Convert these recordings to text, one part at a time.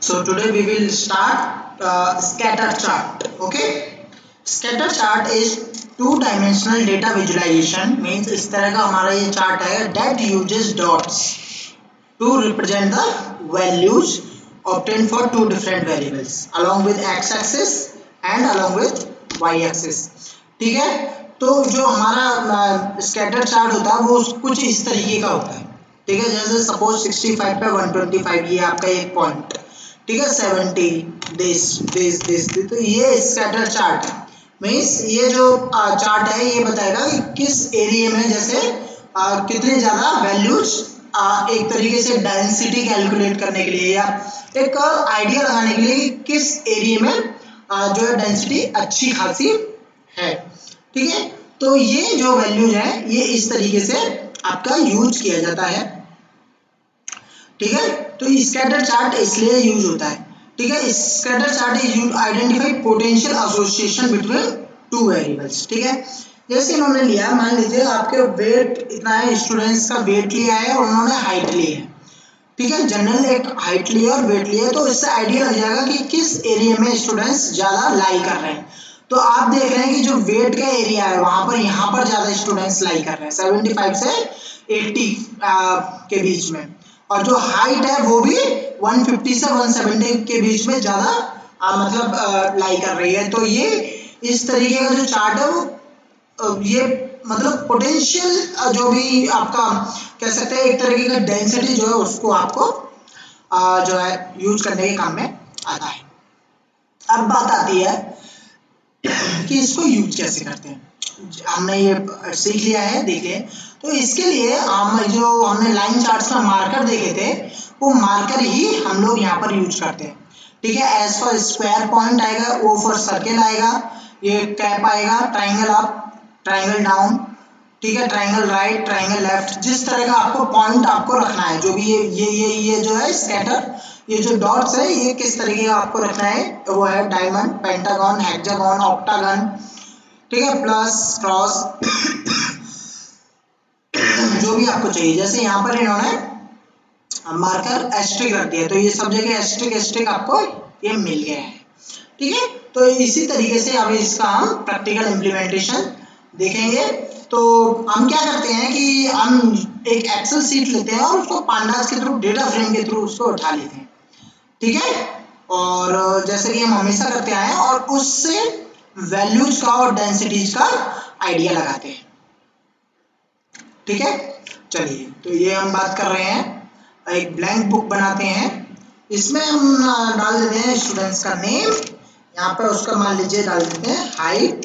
So today we will start scatter chart. Okay, scatter chart is two-dimensional data visualization. Means इस तरह का हमारा ये chart है that uses dots to represent the values obtained for two different variables along with x-axis and along with y-axis. ठीक है, तो जो हमारा स्कैटर चार्ट होता है वो कुछ इस तरीके का होता है. ठीक है, जैसे सपोज 65 पे 125 ये आपका एक पॉइंट, ठीक है, 70 दिस, तो ये स्कैटर चार्ट है. मीन्स ये जो चार्ट है ये बताएगा कि किस एरिया में जैसे कितने ज्यादा वैल्यूज एक तरीके से डेंसिटी कैलकुलेट करने के लिए या एक आइडिया लगाने के लिए किस एरिया में जो है डेंसिटी अच्छी खासी है. ठीक है, तो ये जो वैल्यूज है ये इस तरीके से आपका यूज किया जाता है. ठीक है, तो स्कैटर चार्ट इसलिए यूज होता है. ठीक है, scatter chart is use identify potential association between two variables. ठीक है, जैसे इन्होंने लिया, मान लीजिए आपके वेट इतना है, स्टूडेंट्स का वेट लिया है और उन्होंने हाइट ली है. ठीक है, जनरल एक हाइट लिया और वेट लिया, तो इससे आइडिया लग जाएगा कि किस एरिया में स्टूडेंट्स ज्यादा लाई कर रहे हैं. तो आप देख रहे हैं कि जो वेट का एरिया है वहां पर यहाँ पर ज्यादा स्टूडेंट्स लाई कर रहे हैं 75 से 80 के बीच में, और जो हाइट है वो भी 150 से 170 के बीच में ज्यादा मतलब लाई कर रही है. तो ये इस तरीके का जो चार्ट है वो ये मतलब पोटेंशियल जो भी आपका कह सकते हैं एक तरीके का डेंसिटी जो है उसको आपको जो है यूज करने के काम में आता है. अब बात आती है कि इसको यूज कैसे करते हैं. हमने ये सीख लिया है, देखिए, तो इसके लिए जो हमने लाइन चार्ट्स का मार्कर देखे थे वो मार्कर ही हम लोग यहाँ पर यूज करते हैं. ठीक है, एस फॉर स्क्वायर पॉइंट आएगा, ओ फॉर सर्किल आएगा, ये कैप आएगा, ट्राइंगल अप, ट्राइंगल डाउन, ठीक है, ट्राइंगल राइट, ट्राइंगल लेफ्ट, जिस तरह का आपको पॉइंट आपको रखना है. जो भी ये जो है स्कैटर, ये जो डॉट्स है ये किस तरीके का आपको रखना है वो है डायमंड, पेंटागन, हेक्सागन, ऑक्टागन, ठीक है, प्लस, क्रॉस, जो भी आपको चाहिए. जैसे यहाँ पर इन्होंने मार्कर एस्ट्रिक रख दिया, तो ये सब जगह एस्ट्रिक आपको ये मिल गया है. ठीक है, तो इसी तरीके से अब इसका हम प्रैक्टिकल इम्प्लीमेंटेशन देखेंगे. तो हम क्या करते हैं कि हम एक एक्सेल सीट लेते हैं और उसको पांडास के थ्रू, डेटा फ्रेम के थ्रू उसको उठा लेते हैं. ठीक है, और जैसे कि हम हमेशा करते आए हैं और उससे वैल्यूज का और डेंसिटीज का आइडिया लगाते हैं. ठीक है, चलिए, तो ये हम बात कर रहे हैं, एक ब्लैंक बुक बनाते हैं, इसमें हम डाल देते हैं स्टूडेंट्स का नेम, यहाँ पर उसका मान लीजिए डाल देते हैं हाइट,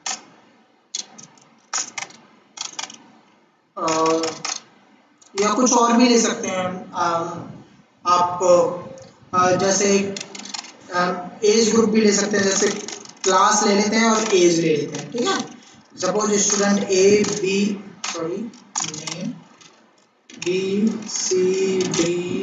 या कुछ और भी ले सकते हैं आप, जैसे एज ग्रुप भी ले सकते हैं, जैसे क्लास ले लेते हैं और एज ले लेते हैं. ठीक है, suppose student A B name B C D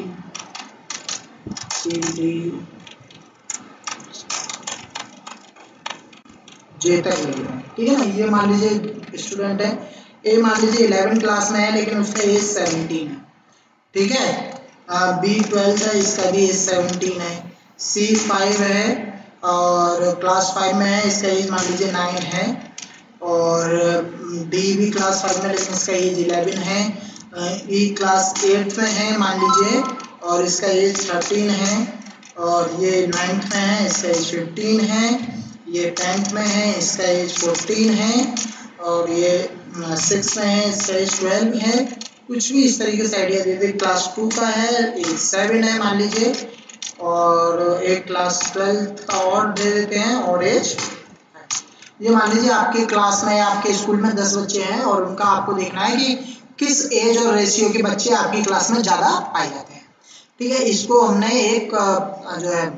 J तक ले लेते हैं. ठीक है ना, ये मान लीजिए स्टूडेंट है ए, मान लीजिए 11 क्लास में है लेकिन उसका एज 17 है. ठीक है, बी 12 है, इसका भी एज 17 है, सी 5 है और क्लास 5 में है, इसका एज मान लीजिए 9 है, और डी भी क्लास 5 में लेकिन इसका एज 11 है, ई क्लास 8 में है मान लीजिए और इसका एज 13 है, और ये 9th में है, इसका एज 15 है, ये 10th में है, इसका एज 14 है, और ये 6 में है, इसका एज 12 है. कुछ भी इस तरीके से आइडिया दे दे. क्लास 2 का है, एज 7 है मान लीजिए, और एक क्लास 12 का और दे देते हैं और एज, ये मान लीजिए आपके क्लास में आपके स्कूल में 10 बच्चे हैं और उनका आपको देखना है कि किस एज और रेशियो के बच्चे आपकी क्लास में ज्यादा पाए जाते हैं. ठीक है, इसको हमने एक जो है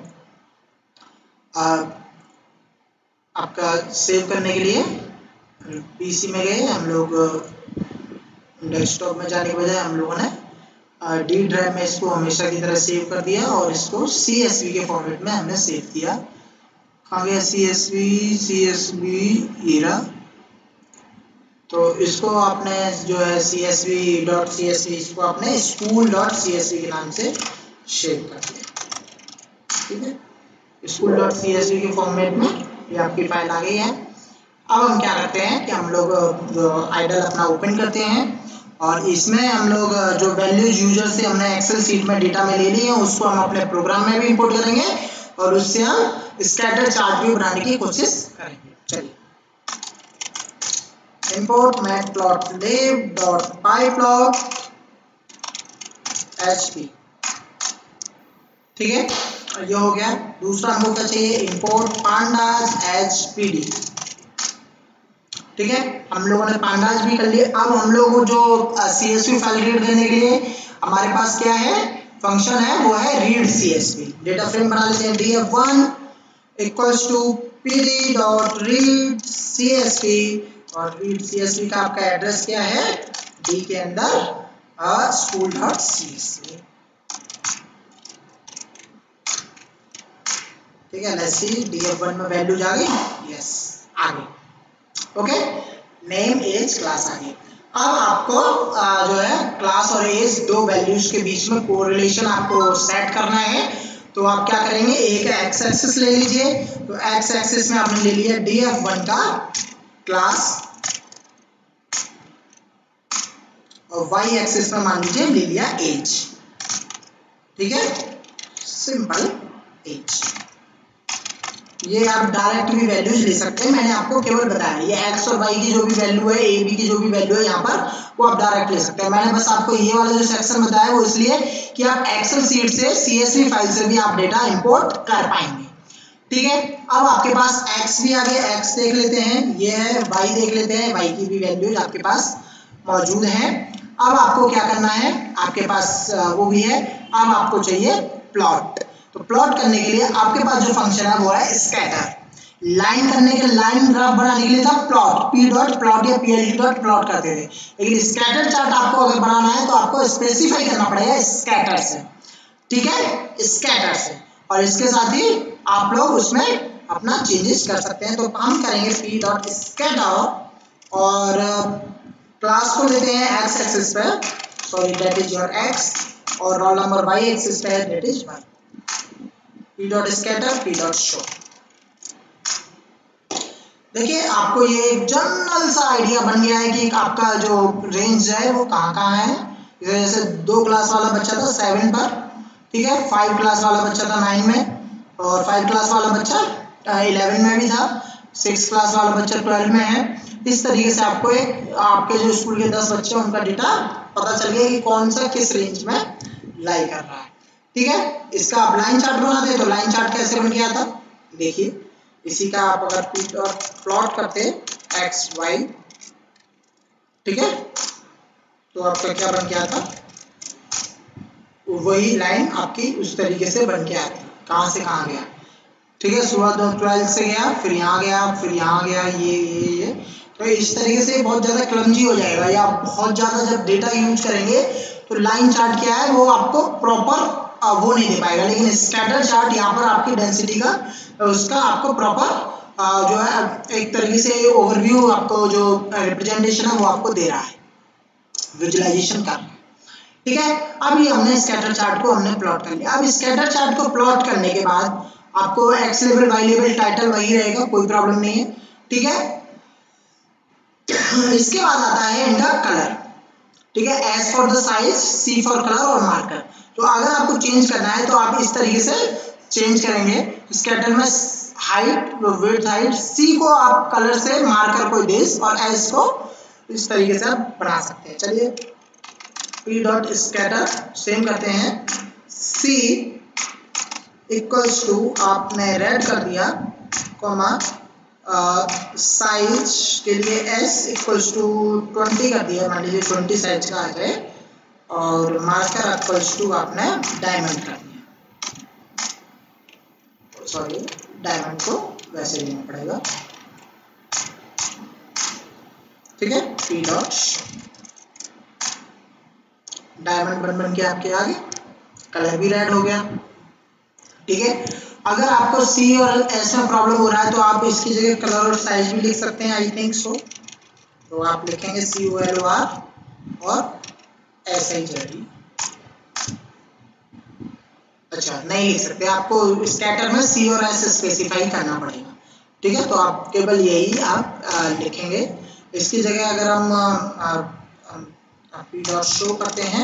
आपका सेव करने के लिए पीसी में गए हम लोग, डेस्कटॉप में जाने के बजाय हम लोगों ने डी ड्राइव में इसको हमेशा की तरह सेव कर दिया और इसको CSV के फॉर्मेट में हमने सेव किया. कहाँ गया CSV हीरा, तो इसको आपने जो है CSV.CSV इसको आपने school.CSV के नाम से सेव कर दिया. ठीक है, school.csv के फॉर्मेट में ये आपकी फाइल आ गई है। अब हम क्या करते हैं कि हम लोग आइडल अपना ओपन करते हैं और इसमें हम लोग जो वैल्यूज यूजर से हमने एक्सेल शीट में डेटा में ले ली है उसको हम अपने प्रोग्राम में भी इंपोर्ट करेंगे और उससे हम स्कैटर चार्ट भी बनाने की कोशिश करेंगे। चलिए, इंपोर्ट matplotlib.pyplot hp, ठीक है, ये हो गया। दूसरा हमको क्या चाहिए, इंपोर्ट pandas hpd, ठीक है, हम लोगों ने pandas भी कर लिए। अब हम लोग जो CSV फाइल रीड करने के लिए हमारे पास क्या है, फंक्शन है, वो है read CSV। डेटा फ्रेम बना लेते हैं, df1 equals to pd.read CSV और read CSV का आपका एड्रेस क्या है, d के अंदर school.csv, ठीक है। लेट्स सी df1 में वैल्यूज आ गई, यस आ गई, ओके। नेम एज क्लास आ गई। अब आपको जो है क्लास और एज दो वैल्यूज के बीच में कोरिलेशन आपको सेट करना है। तो आप क्या करेंगे, एक एक्स एक्सिस ले लीजिए, तो एक्स एक्सिस में आपने ले लिया df1 का क्लास और वाई एक्सिस में मान लीजिए ले लिया एज, ठीक है, सिंपल एज। ये आप डायरेक्ट भी वैल्यूज ले सकते हैं, मैंने आपको केवल बताया ये एक्स और वाई की जो भी वैल्यू है, ए बी की जो भी वैल्यू है यहाँ पर वो आप डायरेक्ट ले सकते हैं। मैंने बस आपको ये वाला जो सेक्शन बताया वो इसलिए कि आप एक्सेल शीट से CSV फाइल से भी आप डेटा इंपोर्ट कर पाएंगे, ठीक है। अब आपके पास एक्स भी आ गया, एक्स देख लेते हैं, ये है, वाई देख लेते हैं, वाई की भी वैल्यूज आपके पास मौजूद है। अब आपको क्या करना है, आपके पास वो भी है, अब आपको चाहिए प्लॉट। तो प्लॉट करने के लिए आपके पास जो फंक्शन है वो है स्कैटर। लाइन करने के, लाइन ग्राफ बनाने के लिए था प्लॉट, p.plot या plt.plot करते थे, लेकिन स्कैटर चार्ट आपको अगर बनाना है तो आपको स्पेसिफाई करना पड़ेगा स्कैटर से, ठीक है, स्कैटर से। और इसके साथ ही आप लोग उसमें अपना चेंजेस कर सकते हैं। तो हम करेंगे p.scatter और क्लास को लेते हैं एक्स एक्सिस पे, sorry that is your X, और रोल नंबर वाई एक्सिस पे that is Y, p.scatter p.show। देखिए आपको ये एक जनरल सा आइडिया बन गया है कि आपका जो रेंज है वो कहाँ है। जैसे 2 क्लास वाला बच्चा था 7 पर, ठीक है, 5 क्लास वाला बच्चा था 9 में, और 5 क्लास वाला बच्चा 11 में भी था, 6 क्लास वाला बच्चा 12 में है। इस तरीके से आपको एक आपके जो स्कूल के 10 बच्चे उनका डेटा पता चल गया कि कौन सा किस रेंज में लाई कर रहा है, ठीक है। इसका आप लाइन चार्ट बनाते तो लाइन चार्ट कैसे बन गया था, देखिए इसी का आप अगर प्लॉट करते एक्स वाई, ठीक है, तो आपका क्या बन गया था, वही लाइन आपकी उस तरीके से बन के आती, कहाँ से कहाँ गया, ठीक है, सुबह 12 से गया, फिर यहाँ गया, फिर यहाँ गया, ये तो इस तरीके से बहुत ज़्यादा क्लमजी हो जाएगा, या बहुत ज़्यादा जब डेटा यूज करेंगे तो लाइन चार्ट क्या है वो आपको प्रॉपर वो नहीं दे पाएगा। लेकिन स्कैटर चार्ट यहाँ पर आपकी डेंसिटी का उसका आपको प्रॉपर जो है एक तरीके से ओवरव्यू आपको जो रिप्रेजेंटेशन है वो आपको दे रहा है, विजुअलाइजेशन का, ठीक है। अब ये हमने स्कैटर चार्ट को हमने प्लॉट कर लिया। अब स्कैटर चार्ट को प्लॉट करने के बाद आपको X level Y level title वही रहेगा, कोई प्रॉब्लम नहीं है, ठीक है। इसके बाद आता है इंटर कलर, ठीक है, S for the size, C for colour और मार्कर। तो अगर आपको चेंज करना है तो आप इस तरीके से चेंज करेंगे। स्कैटर में हाइट, विड्थ हाइट, सी को आप कलर से, मार्कर को देश, और एस को इस तरीके से आप बना सकते हैं। चलिए p.scatter सेम करते हैं, c इक्वल्स टू आपने रेड कर दिया, कॉमा साइज के लिए s इक्वल्स टू 20 कर दिया, मान लीजिए 20 साइज का आ जाए, और मार्कर इक्वल्स टू आपने डायमंड कर दिया, सॉरी डायमंड को वैसे लेना पड़ेगा, ठीक है, p.show डायमंड बन के आपके आगे, कलर भी रेड हो गया, ठीक है। अगर आपको सी और एस में प्रॉब्लम हो रहा है तो आप इसकी जगह कलर और साइज भी लिख सकते हैं, आई थिंक सो। तो आप लिखेंगे COLOR और SHD। अच्छा नहीं लिख सकते, आपको स्कैटर में सी और एस स्पेसिफाई करना पड़ेगा। ठीक है, तो आप केवल यही आप लिखेंगे। इसकी जगह अगर हम पी डॉट शो करते हैं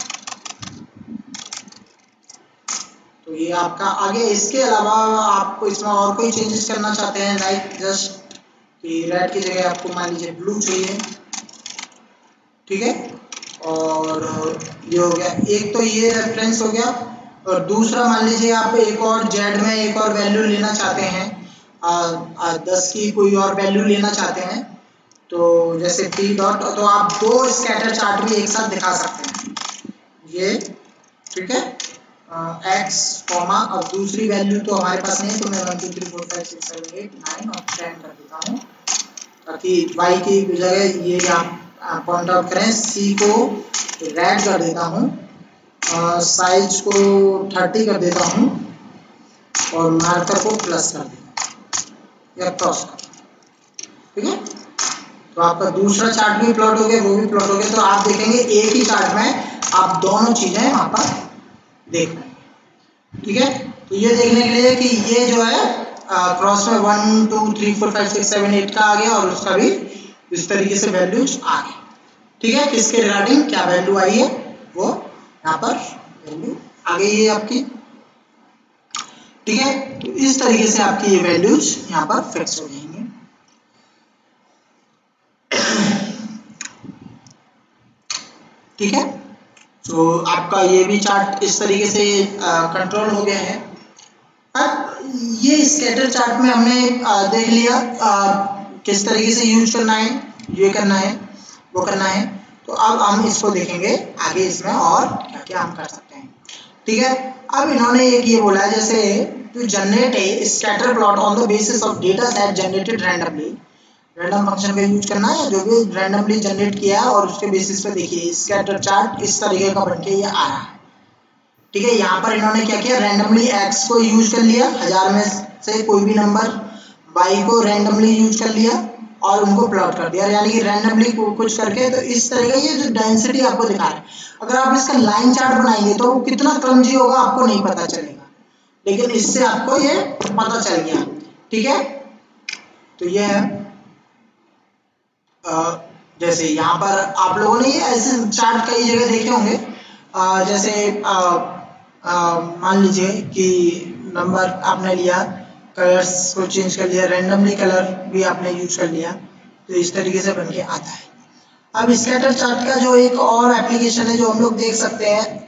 तो ये आपका आगे। इसके अलावा आपको इसमें और कोई चेंजेस करना चाहते हैं, लाइक जस्ट कि रेड की जगह आपको मान लीजिए ब्लू चाहिए। ठीक है, और ये हो गया, एक तो ये रेफरेंस हो गया, और दूसरा मान लीजिए आप एक और जेड में एक और वैल्यू लेना चाहते हैं, 10 की कोई और वैल्यू लेना चाहते हैं, तो जैसे पी डॉट, तो आप दो स्कैटर चार्ट भी एक साथ दिखा सकते हैं ये। ठीक है, एक्स कॉमा, अब दूसरी वैल्यू तो हमारे पास नहीं है, तो मैं 1 2 3 4 5 6 7 8 9 और 10 कर देता हूँ, ताकि y की जगह ये आप पॉइंट आउट करें। सी को रेड कर देता हूँ, साइज को 30 कर देता हूँ, और मार्कर को प्लस कर देता हूँ या क्रॉस कर। ठीक है, तो आपका दूसरा चार्ट भी प्लॉट हो गया, वो भी प्लॉट हो गया। तो आप देखेंगे एक ही चार्ट में आप दोनों चीजें वहां पर देख रहे हैं। ठीक है, तो ये देखने के लिए कि ये जो है क्रॉस में 1 2 3 4 5 6 7 8 का आ गया, और उसका भी इस तरीके से वैल्यूज आ गए। ठीक है, किसके रिगार्डिंग क्या वैल्यू आई है वो यहाँ पर वैल्यू आ गई है आपकी। ठीक है, तो इस तरीके से आपकी ये वैल्यूज यहाँ पर फिक्स हो जाएंगे। ठीक है, तो आपका ये भी चार्ट इस तरीके से कंट्रोल हो गया है। अब ये स्कैटर चार्ट में हमने देख लिया किस तरीके से यूज करना है, ये करना है, वो करना है। तो अब हम इसको देखेंगे आगे, इसमें और क्या क्या हम कर सकते हैं। ठीक है, अब इन्होंने एक ये बोला है, जैसे to generate a scatter plot on the basis of data set generated randomly. Random function का यूज करना है, जो भी रैंडमली जनरेट किया और उसके बेसिस पे देखिए स्कैटर चार्ट इस तरीके का बनके ये आ रहा है। ठीक है, यहाँ पर इन्होंने क्या किया, रैंडमली एक्स को यूज कर लिया, 1000 में से कोई भी नंबर, वाई को रैंडमली यूज कर लिया और उनको प्लॉट कर दिया, यानी कि रैंडमली कुछ करके। तो इस तरह का ये जो डेंसिटी आपको दिखा रहा है, अगर आप इसका लाइन चार्ट बनाएंगे तो वो कितना क्लमजी होगा आपको नहीं पता चलेगा, लेकिन इससे आपको ये पता चल गया। ठीक है, तो ये है जैसे यहाँ पर आप लोगों ने ये ऐसे चार्ट कई जगह देखे होंगे, जैसे मान लीजिए कि नंबर आपने लिया, कलर्स को चेंज कर लिया, रैंडमली कलर भी आपने यूज कर लिया, तो इस तरीके से बनके आता है। अब स्कैटर चार्ट का जो एक और एप्लीकेशन है जो हम लोग देख सकते हैं,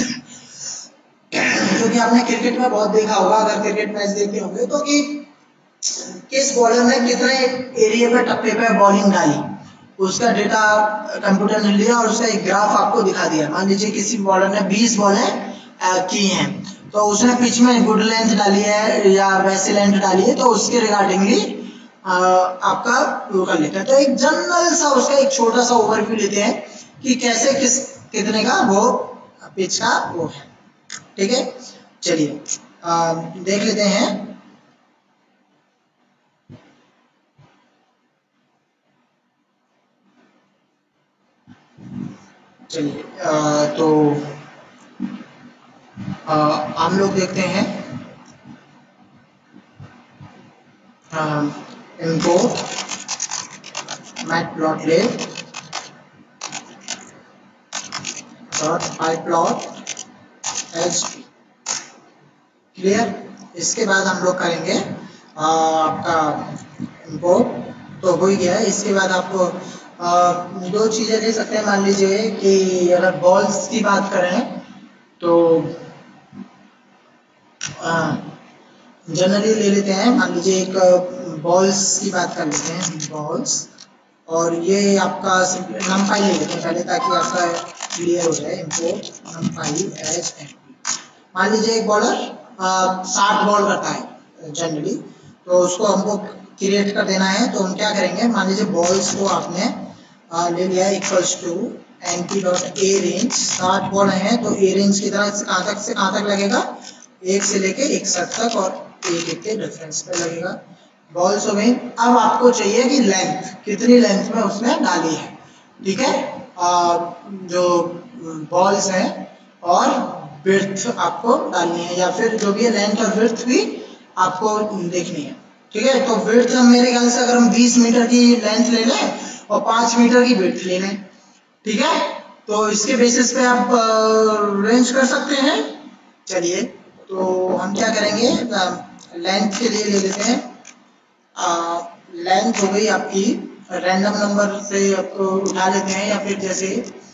जो कि आपने क्रिकेट में बहुत देखा होगा, अगर क्रिकेट मैच देखे होंगे, तो कि किस बॉलर ने कितने एरिया पे टप्पे पे बॉलिंग डाली, उसका डेटा कंप्यूटर ने लिया और उसका एक ग्राफ आपको दिखा दिया। मान लीजिए किसी बॉलर ने 20 बॉलें की हैं, तो उसने पिच में गुड लेंथ डाली है या वैसे लेंथ डाली है, तो उसके रिगार्डिंगली आपका वो कर लेते हैं। तो एक जनरल सा उसका एक छोटा सा ओवरव्यू लेते हैं कि कैसे कितने का वो पिच का वो है। ठीक है, चलिए देख लेते हैं। चलिए तो हम लोग देखते हैं इनको matplotlib dot pyplot hp clear. इसके बाद हम लोग करेंगे आपका इम्पोर्ट, तो हो ही गया है। इसके बाद आपको दो चीजें ले सकते हैं। मान लीजिए कि अगर बॉल्स की बात करें तो जनरली ले लेते हैं, मान लीजिए एक बॉल्स की बात कर लेते हैं, बॉल्स, और ये आपका numpy ले लेते हैं पहले ताकि आपका क्लियर हो जाए। Import numpy as NP. मान लीजिए एक बॉलर 60 बॉल करता है जनरली, तो उसको हमको क्रिएट कर देना है। तो हम क्या करेंगे, मान लीजिए बॉल्स को आपने ले लिया equals to NP dot arange. 60 ball हैं, तो ए रेंज की तरह से कहाँ तक लगेगा, 1 से लेके 61 तक, और 1 के डिफरेंस पे लगेगा। बॉल्स हो गई। अब आपको चाहिए कि लेंथ कितनी लेंथ में उसने डाली है। ठीक है, जो बॉल्स हैं और विड्थ आपको डालनी है, या फिर जो भी है लेंथ और विड्थ भी आपको देखनी है। ठीक है, तो विड्थ मेरे ख्याल से अगर हम 20 मीटर की लेंथ ले लें और 5 मीटर की विड्थ ले लें, ठीक है, तो इसके बेसिस पे आप रेंज कर सकते हैं। चलिए, तो हम क्या करेंगे, लेंथ के लिए ले लेते हैं, लेंथ हो गई आपकी, रैंडम नंबर से आपको उठा लेते हैं, या फिर जैसे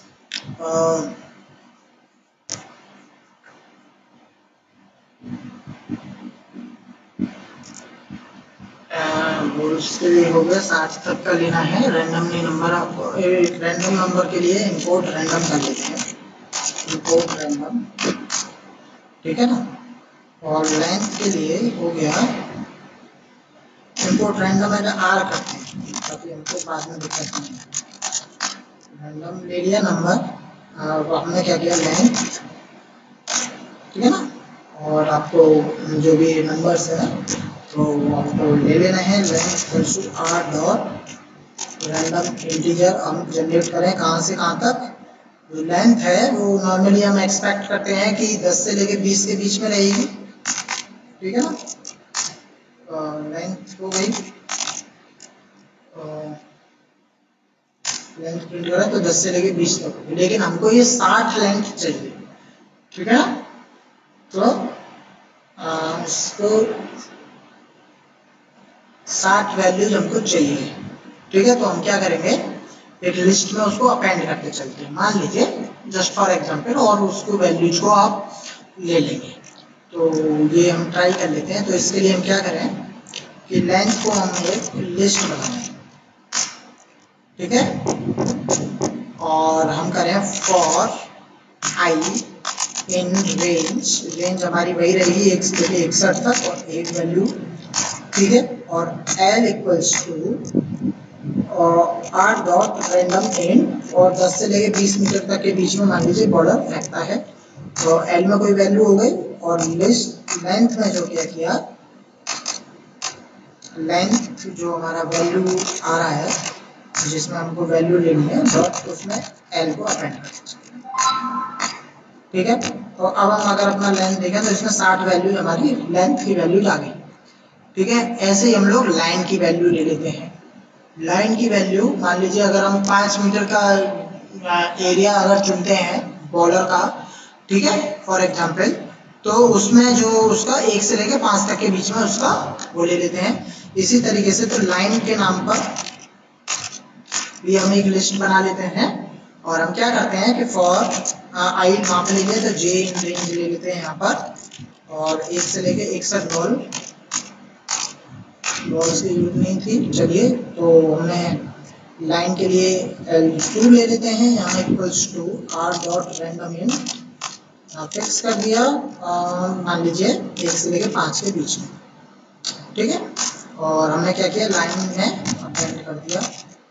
के लिए हो गया 60 तक का लेना है। रैंडमली नंबर आपको रैंडम नंबर के लिए इंपोर्ट रैंडम कर लेते हैं, इंपोर्ट रैंडम, ठीक है ना। और लेंथ के लिए हो गया इंपोर्ट रैंडम है, आर करते हैं ताकि हमको बाद में दिक्कत नहीं है। रैंडम ले लिया नंबर, हमने क्या किया लेंथ, ठीक है ना, और आपको जो भी नंबर्स है तो आपको ले लेना है length R dot random integer. हम जनरेट करें कहाँ से कहाँ तक, जो लेंथ है वो नॉर्मली हम एक्सपेक्ट करते हैं कि 10 से लेके 20 के बीच में रहेगी, ठीक है ना। लेंथ हो गई, लेंथ प्रिंट करें तो 10 से लेके 20 तक, लेकिन हमको ये 60 लेंथ चाहिए, ठीक है ना। तो इसको 60 वैल्यूज हमको चाहिए, ठीक है। तो हम क्या करेंगे, एक लिस्ट में उसको अपेंड करते चलते हैं, मान लीजिए जस्ट फॉर एग्जांपल, और उसको वैल्यूज को आप ले लेंगे। तो ये हम ट्राई कर लेते हैं। तो इसके लिए हम क्या करें कि लेंथ को हम एक लिस्ट बनाएं, ठीक है, और हम करें for I in range, range हमारी वही रहेगी 1 से लेके 61 तक और एक वैल्यू, ठीक है, और l equals to R dot random int, और 10 से लेके 20 मीटर तक के बीच में मान लीजिए बॉर्डर फेंकता है, तो l में कोई वैल्यू हो गई, और लिस्ट लेंथ में जो क्या किया, लेंथ जो हमारा वैल्यू आ रहा है जिसमें हमको वैल्यू लेनी है डॉट, उसमें l को अपेंड करते हैं, ठीक है। तो अब हम अगर अपना लेंथ देखें तो इसमें 60 वैल्यू हमारी लेंथ की वैल्यू आ गई, ठीक है। ऐसे ही हम लोग लाइन की वैल्यू ले लेते हैं। लाइन की वैल्यू मान लीजिए अगर हम 5 मीटर का एरिया अगर चुनते हैं बॉर्डर का, ठीक है, फॉर एग्जांपल, तो उसमें जो उसका 1 से लेकर 5 तक के बीच में उसका वो ले लेते हैं। इसी तरीके से तो लाइन के नाम पर भी हम एक लिस्ट बना लेते हैं, और हम क्या करते हैं कि फॉर आई वहाँ पे लेते हैं तो जे इन रेंज ले लेते हैं यहाँ पर, और 1 से लेके 61 बॉल्स की जरूरत नहीं थी। चलिए, तो हमने लाइन के लिए L2 ले लेते हैं, यहाँ equals to R dot random int, fix कर दिया, मान लीजिए 1 से लेके 5 के बीच में, ठीक है। और हमने क्या किया, लाइन में अपेंड कर दिया,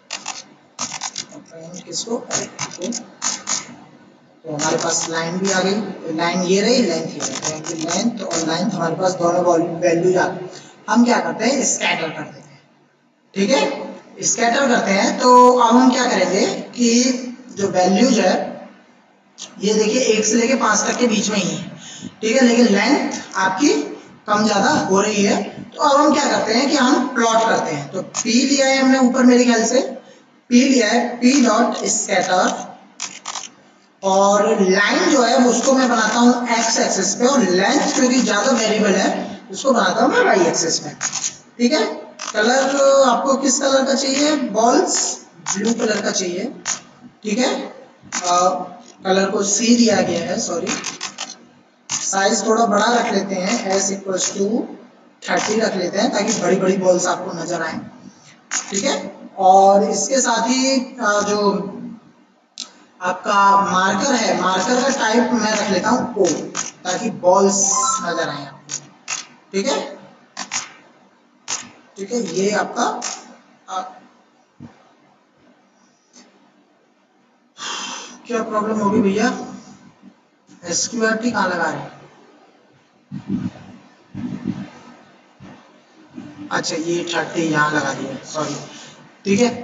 अपेंड किसको, L2, तो हमारे पास लाइन भी आ गई, लाइन ये रही, लेंथ ये रही, लेंथ और लेंथ हमारे पास दोनों वैल्यूज आ गई। हम क्या करते हैं, स्कैटर कर देते हैं, ठीक है, स्कैटर करते हैं। तो अब हम क्या करेंगे कि जो वैल्यूज है ये देखिए 1 से लेके 5 तक के बीच में ही है, ठीक है, लेकिन लेंथ आपकी कम ज्यादा हो रही है। तो अब हम क्या करते हैं कि हम प्लॉट करते हैं। तो P लिया है हमने ऊपर, मेरे ख्याल से P लिया है, P डॉट स्कैटर, और लाइन जो है उसको मैं बनाता हूँ x एक्सिस पे, और लेंथ क्योंकि ज्यादा वेरिएबल है उसको बनाता हूँ मैं y एक्सिस पे, ठीक है। कलर आपको किस कलर का चाहिए, बॉल्स ब्लू कलर का चाहिए, ठीक है। कलर को C दिया गया है, सॉरी, साइज थोड़ा बड़ा रख लेते हैं, s इक्वल्स टू 30 रख लेते हैं ताकि बड़ी बड़ी बॉल्स आपको नजर आए, ठीक है। और इसके साथ ही जो आपका मार्कर है, मार्कर का टाइप मैं रख लेता हूँ O, ताकि बॉल्स नजर आए आपको, ठीक है, ठीक है। ये आपका क्या प्रॉब्लम होगी भैया, SQRT कहाँ लगा रहे हैं, अच्छा ये 30 यहाँ लगा दिया, सॉरी, ठीक है।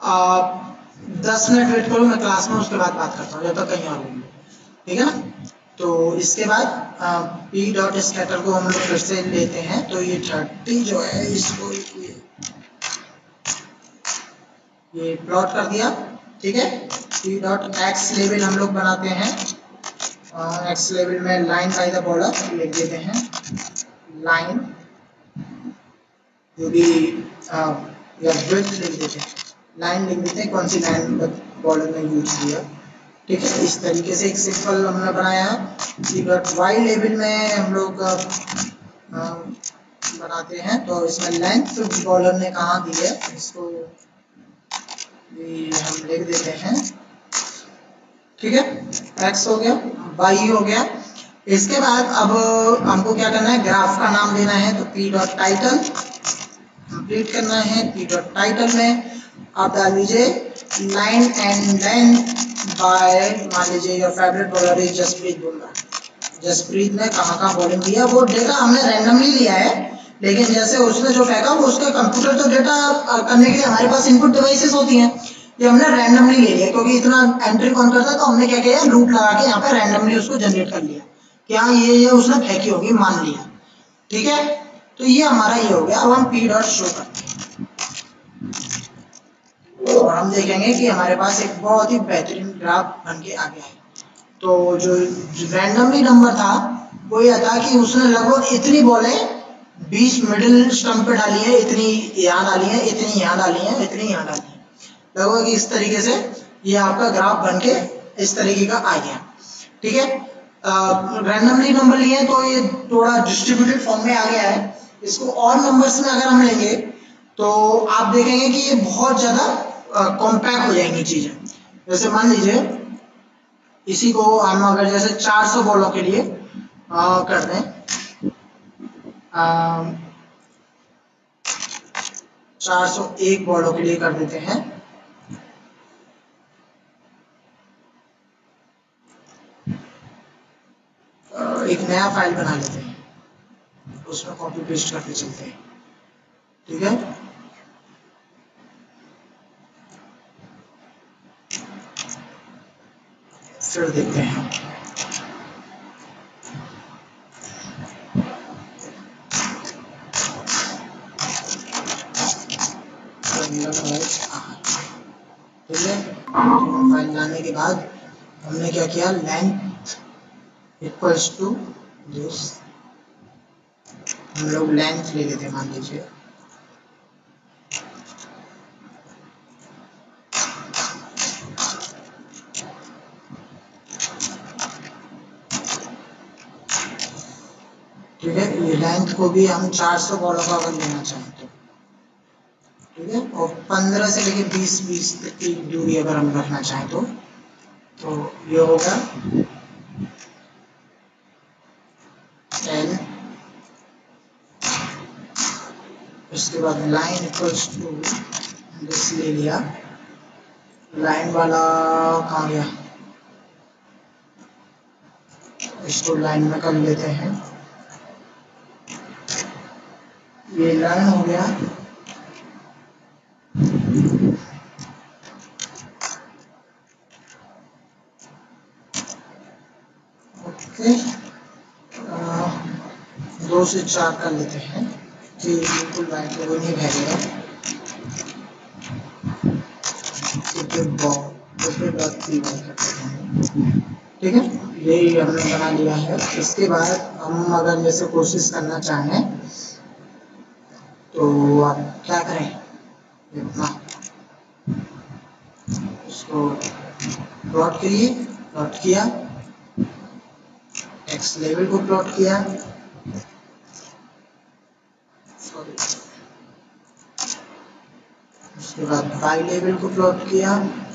10 मिनट वेट करो, मैं क्लास में उसके बाद बात करता हूँ, जब तक कहीं और होगी, ठीक है ना। तो इसके बाद p डॉट स्कैटर को हम लोग फिर से लेते हैं, तो ये 30 जो है इसको ये प्लॉट कर दिया, ठीक है। p डॉट x लेवल हम लोग बनाते हैं, x लेवल में लाइन बाय द बॉर्डर लिख देते हैं, लाइन जो भी या विड्थ लिख देते हैं, लाइन लिख देते हैं, कौन सी लाइन बॉर्डर में यूज किया, ठीक है। इस तरीके से एक सिंपल हमने बनाया है। p डॉट y लेवल में हम लोग बनाते हैं, तो इसमें लेंथ बॉर्डर ने कहाँ दी है इसको भी हम लिख देते हैं, ठीक है। x हो गया, y हो गया। इसके बाद अब हमको क्या करना है, ग्राफ का नाम देना है, तो p डॉट टाइटल कंप्लीट करना है। p डॉट टाइटल में आप डाल दीजिए लाइन एंड लेंथ बाय, मान लीजिए your favourite bowler is Jasprit Bumrah. Jasprit ने कहाँ बॉलिंग किया, वो डेटा हमने रैंडमली लिया है, लेकिन जैसे उसने जो फेंका वो उसके कंप्यूटर तो डेटा करने के लिए हमारे पास इनपुट डिवाइसेस होती हैं, ये हमने रैंडमली ले लिया, क्योंकि इतना एंट्री कौन करता है, तो हमने क्या किया, लूप लगा के यहाँ पे रैंडमली उसको जनरेट कर लिया कि हाँ ये उसने फेंकी होगी, मान लिया, ठीक है। तो ये हमारा ये हो गया। अब हम p डॉट शो करते हैं और हम देखेंगे कि हमारे पास एक बहुत ही बेहतरीन ग्राफ बन के आ गया है। तो जो रैंडमली नंबर था वो ये था कि उसने लगभग इतनी बॉलें 20 मिडिल स्टंप पे डाली है, इतनी यहाँ डाली है, इतनी यहाँ डाली है, इतनी यहाँ डाली है, लगभग इस तरीके से ये आपका ग्राफ बन के इस तरीके का आ गया, ठीक है। रैंडमली नंबर लिए तो ये थोड़ा डिस्ट्रीब्यूटेड फॉर्म में आ गया है। इसको और नंबर्स में अगर हम लेंगे तो आप देखेंगे कि ये बहुत ज्यादा कॉम्पैक्ट हो जाएंगी चीजें। जैसे मान लीजिए इसी को हम अगर जैसे 400 बॉलों के लिए कर दें, 401 बॉलों के लिए कर देते हैं, एक नया फाइल बना लेते हैं, उसमें कॉपी पेस्ट करके चलते हैं, ठीक है। फिर देखते हैं, ठीक है। फाइल लाने के बाद हमने क्या किया, लेंथ इक्वल्स टू दिस, हम लोग लेंथ ले लेते हैं, मान लीजिए ठीक है। ये लेंथ को भी हम 400 बॉलों का अगर लेना चाहें तो, ठीक है, और 15 से लेके 20 तक की दूरी अगर हम रखना चाहें तो ये होगा L, उसके बाद लाइन इक्वल्स टू दिस ले लिया, लाइन वाला कहाँ गया, इसको लाइन में कर लेते हैं, ये लाइन हो गया, ओके। 2 से 4 कर लेते हैं कि बिल्कुल लाइन को नहीं भेजेगा, ठीक है। यही हमने बना लिया है। इसके बाद हम अगर जैसे कोशिश करना चाहें तो आप क्या करें, इतना इसको प्लॉट करिए, प्लॉट किया, एक्स लेवल को प्लॉट किया, सॉरी, उसके बाद वाई लेवल को प्लॉट किया,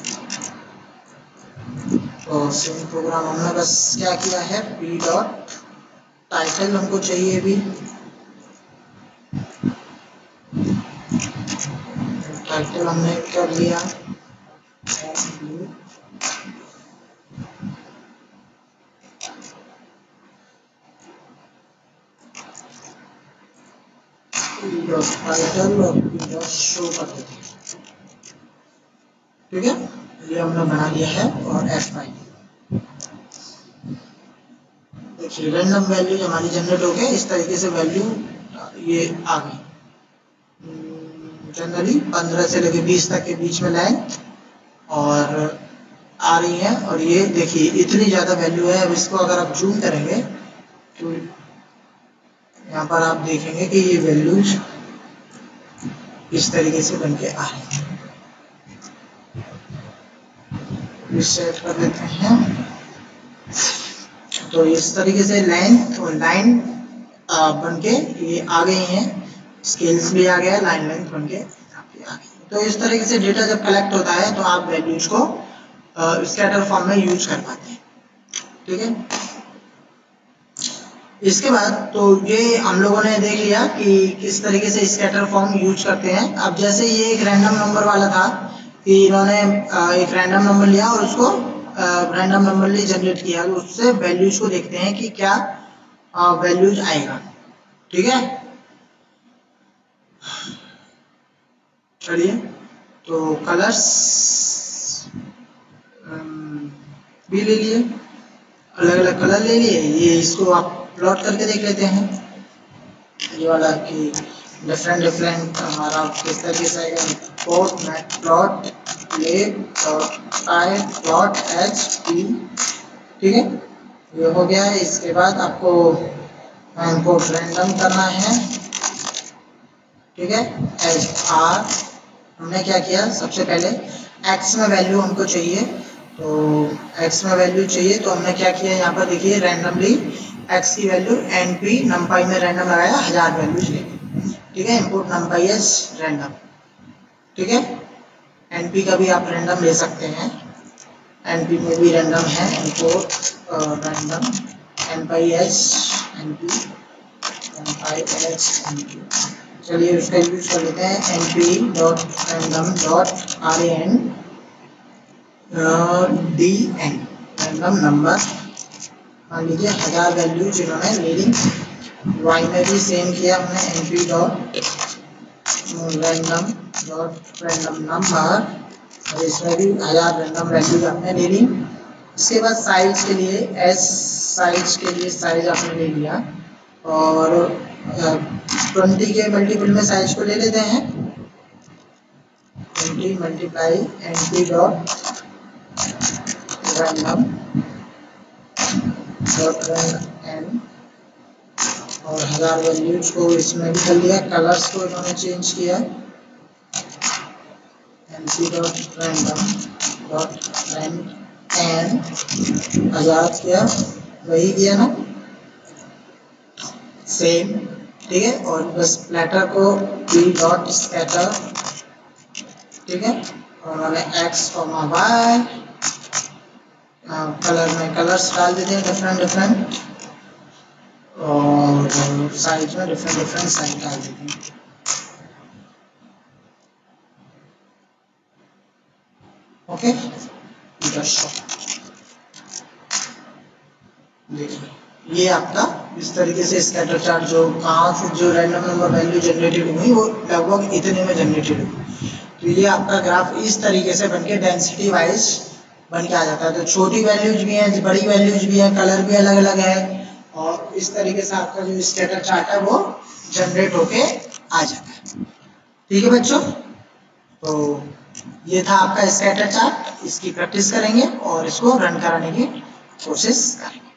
और सेम प्रोग्राम हमने बस क्या किया है, p डॉट टाइटल हमको चाहिए भी, टाइटल हमने कर लिया, टाइटल और p डॉट शो कर देते हैं, ठीक है। ये हमने बना लिया है। और F5 देखिए रैंडम वैल्यूज हमारी जनरेट हो गए, इस तरीके से वैल्यू ये आ गई। जनरली 15 से लेके 20 तक के बीच में लेंथ और आ रही है। और ये देखिए इतनी ज़्यादा वैल्यू है। अब इसको अगर आप जूम करेंगे तो यहाँ पर आप देखेंगे कि ये वैल्यूज इस तरीके से बन के आ रही है। सेट कर देते हैं। तो इस तरीके से लेंथ और लाइन बन के ये आ गई हैं। स्केल्स भी आ गया, लाइन लेंथ बन के आ गई। तो इस तरीके से डेटा जब कलेक्ट होता है तो आप वैल्यूज को स्कैटर फॉर्म में यूज कर पाते हैं। ठीक है, इसके बाद तो ये हम लोगों ने देख लिया कि किस तरीके से स्कैटर फॉर्म यूज करते हैं। अब जैसे ये एक रैंडम नंबर वाला था कि इन्होंने एक रैंडम नंबर लिया और उसको रैंडम नंबरली जनरेट किया, उससे वैल्यूज को देखते हैं कि क्या वैल्यूज आएगा। ठीक है, चलिए तो कलर्स भी ले लिए, अलग अलग कलर ले लिए। ये इसको आप प्लॉट करके देख लेते हैं, ये वाला कि डिफरेंट हमारा किस तरीके से आएगा। Import mat plot plot HP। ठीक है, ये हो गया है। इसके बाद आपको इंपोर्ट रैंडम करना है। ठीक है, HR हमने क्या किया, सबसे पहले x में वैल्यू हमको चाहिए, तो x में वैल्यू चाहिए तो हमने क्या किया, यहाँ पर देखिए रैंडमली x की वैल्यू NP numpy में रैंडम लगाया, 1000 वैल्यूज लेके। ठीक है, इंपोर्ट numpy एज रैंडम। ठीक है, NP का भी आप रैंडम ले सकते हैं, NP में भी रैंडम है। Import random numpy as NP numpy as NP। चलिए उसका यूज कर लेते हैं, np.random.ran dn रैंडम नंबर। मान लीजिए 1000 वैल्यूज इन्होंने ले ली। y में भी सेम किया हमने, np.random.random नंबर, और इसमें भी 1000 रैंडम वैल्यूज आपने ले ली। इसके बाद साइज के लिए साइज के लिए साइज आपने ले लिया और 20 के मल्टीपल में साइज को ले लेते हैं। 20 मल्टीप्लाई np.random.random और 1000 वैल्यूज को इसमें भी कर लिया। कलर्स को इन्होंने चेंज किया, np.random.random 1000 किया, वही किया ना, सेम। ठीक है, और बस प्लेटर को p.scatter। ठीक है, और हमें x, y कलर में कलर्स डाल देते हैं डिफरेंट और साइज में डिफरेंट साइज डाल देते हैं। ओके, देखिए ये आपका इस तरीके से स्कैटर चार्ट जो कहाँ से जो रैंडम नंबर वैल्यू जनरेटेड हुई वो लगभग इतने में जनरेटेड हुई। तो ये आपका ग्राफ इस तरीके से बनके डेंसिटी वाइज बन के आ जाता है। तो छोटी वैल्यूज भी हैं, बड़ी वैल्यूज भी हैं, कलर भी अलग अलग है और इस तरीके से आपका जो स्कैटर चार्ट है वो जनरेट होके आ जाता है। ठीक है बच्चों, तो ये था आपका स्कैटर चार्ट। इसकी प्रैक्टिस करेंगे और इसको रन कराने की कोशिश करेंगे।